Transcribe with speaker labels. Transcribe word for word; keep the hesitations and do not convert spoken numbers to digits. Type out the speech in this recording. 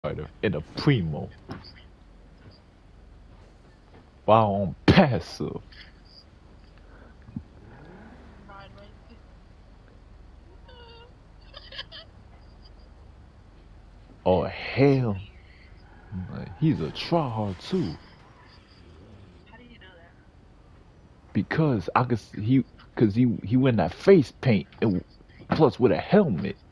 Speaker 1: in a primo while on passive. Oh hell, he's a tryhard too.
Speaker 2: How do you know that?
Speaker 1: Because I could he, cause he he went that face paint and plus with a helmet.